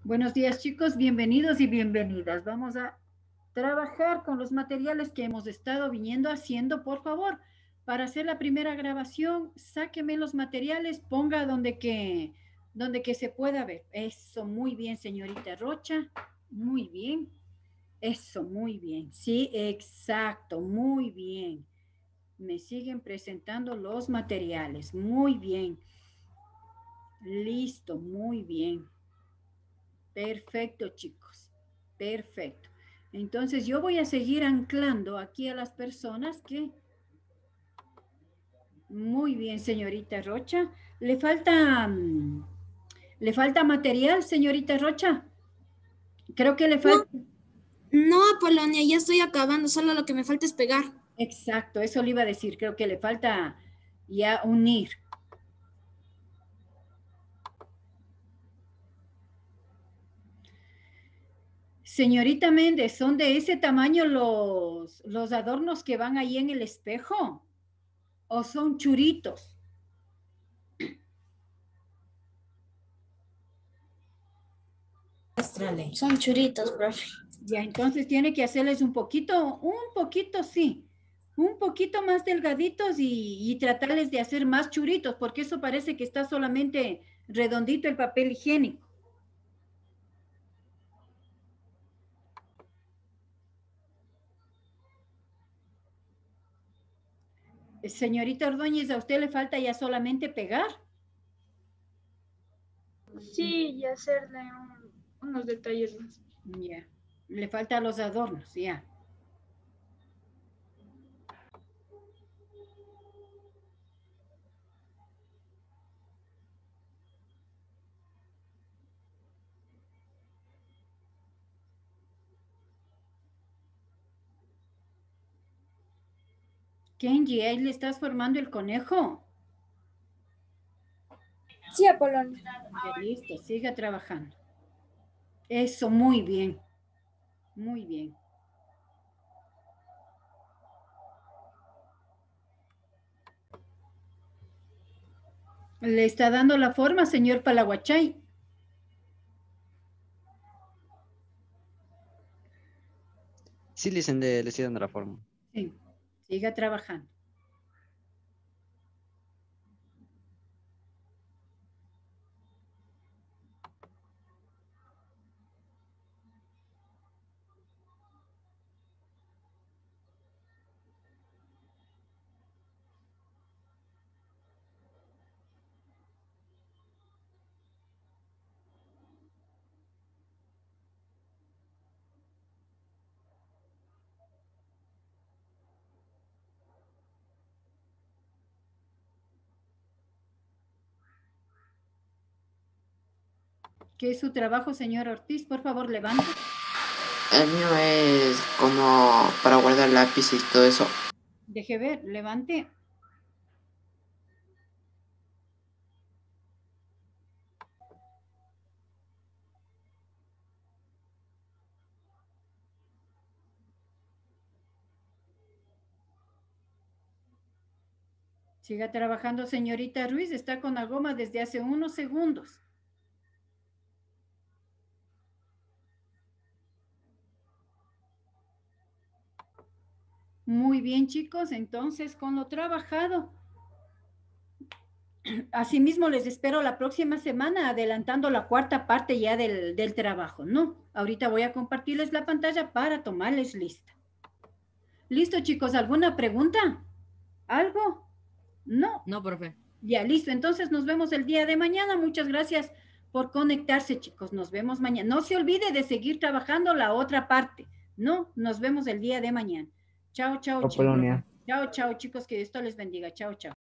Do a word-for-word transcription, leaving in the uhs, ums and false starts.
Buenos días, chicos, bienvenidos y bienvenidas. Vamos a trabajar con los materiales que hemos estado viniendo haciendo. Por favor, para hacer la primera grabación, sáqueme los materiales, ponga donde que, donde que se pueda ver. Eso, muy bien, señorita Rocha. Muy bien. Eso, muy bien. Sí, exacto, muy bien. Me siguen presentando los materiales. Muy bien. Listo, muy bien. Perfecto, chicos. Perfecto. Entonces yo voy a seguir anclando aquí a las personas que... Muy bien, señorita Rocha. ¿Le falta, mm, le falta material, señorita Rocha? Creo que le No, falta... no, Apolonia, ya estoy acabando, solo lo que me falta es pegar. Exacto, eso le iba a decir. Creo que le falta ya unir. Señorita Méndez, ¿son de ese tamaño los, los adornos que van ahí en el espejo? ¿O son churitos? Son churitos, profe. Ya, entonces tiene que hacerles un poquito, un poquito, sí, un poquito más delgaditos y, y tratarles de hacer más churitos, porque eso parece que está solamente redondito el papel higiénico. Señorita Ordóñez, ¿a usted le falta ya solamente pegar? Sí, y hacerle un- unos detalles más. Ya, le falta los adornos, ya. Kenji, ahí le estás formando el conejo. Sí, Apolonia. Ya, listo, siga trabajando. Eso, muy bien, muy bien. ¿Le está dando la forma, señor Palaguachay? Sí, le dicen de, le estoy dando la forma. Sí, siga trabajando. ¿Qué es su trabajo, señor Ortiz? Por favor, levante. El mío es como para guardar lápices y todo eso. Deje ver, levante. Siga trabajando, señorita Ruiz. Está con la goma desde hace unos segundos. Muy bien, chicos. Entonces, con lo trabajado. Asimismo, les espero la próxima semana, adelantando la cuarta parte ya del, del trabajo, ¿no? Ahorita voy a compartirles la pantalla para tomarles lista. ¿Listo, chicos? ¿Alguna pregunta? ¿Algo? No. No, profe. Ya, listo. Entonces nos vemos el día de mañana. Muchas gracias por conectarse, chicos. Nos vemos mañana. No se olvide de seguir trabajando la otra parte, ¿no? Nos vemos el día de mañana. Chao, chao, chicos. Polonia. Chao, chao, chicos. Que Dios les bendiga. Chao, chao.